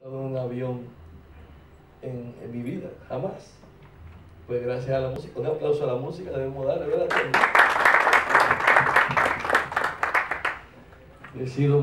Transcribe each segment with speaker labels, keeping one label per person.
Speaker 1: un avión en mi vida, jamás. Pues gracias a la música, un aplauso a la música debemos darle, ¿verdad? He sido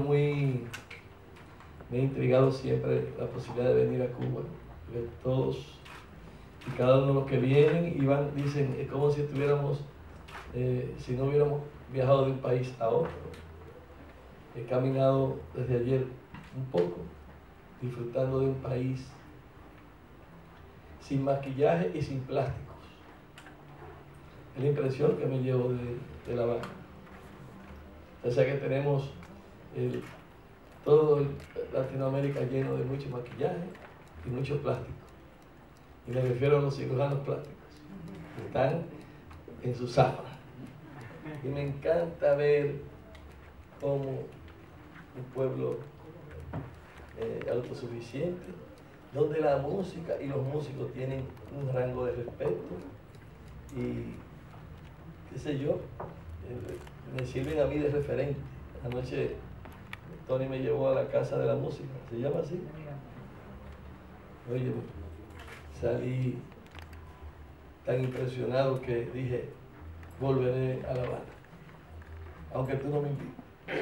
Speaker 1: me ha intrigado siempre la posibilidad de venir a Cuba, porque todos y cada uno de los que vienen y van dicen, es como si estuviéramos, si no hubiéramos viajado de un país a otro. He caminado desde ayer un poco, disfrutando de un país sin maquillaje y sin plásticos. Es la impresión que me llevo de La Habana. O sea que tenemos todo Latinoamérica lleno de mucho maquillaje y mucho plástico. Y me refiero a los cirujanos plásticos, que están en su zafra. Y me encanta ver cómo un pueblo autosuficiente, donde la música y los músicos tienen un rango de respeto y, qué sé yo, me sirven a mí de referente. Anoche Tony me llevó a la Casa de la Música, ¿se llama así? Oye, salí tan impresionado que dije, volveré a La Habana, aunque tú no me invites.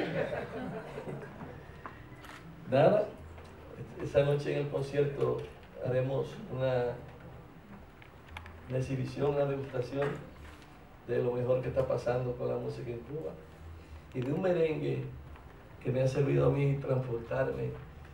Speaker 1: Nada, esa noche en el concierto haremos una exhibición, una degustación de lo mejor que está pasando con la música en Cuba y de un merengue que me ha servido a mí transportarme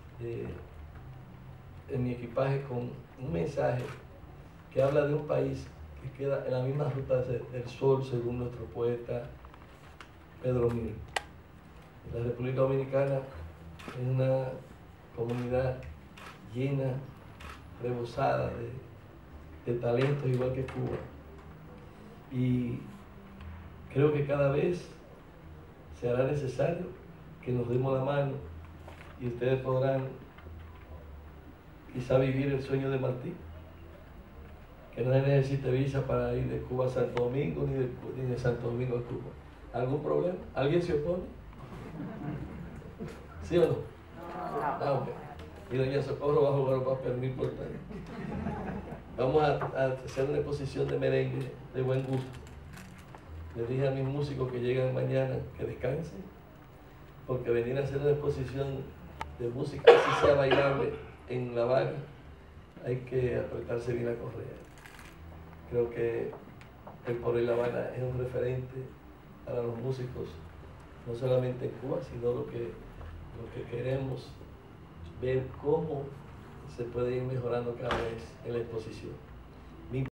Speaker 1: en mi equipaje con un mensaje que habla de un país que queda en la misma ruta del sol, según nuestro poeta Pedro Mir. La República Dominicana es una comunidad llena, rebosada de talentos, igual que Cuba. Y creo que cada vez se hará necesario que nos demos la mano y ustedes podrán quizá vivir el sueño de Martí, que no se necesite visa para ir de Cuba a Santo Domingo ni de Santo Domingo a Cuba. ¿Algún problema? ¿Alguien se opone? ¿Sí o no? Ah, okay. Y doña Socorro va a jugar un papel muy importante. Vamos a hacer una exposición de merengue de buen gusto. Les dije a mis músicos que llegan mañana que descansen, porque venir a hacer una exposición de música, así sea bailable en La Habana, hay que apretarse bien la correa. Creo que el Por La Habana es un referente para los músicos, no solamente en Cuba, sino lo que queremos ver cómo se puede ir mejorando cada vez en la exposición.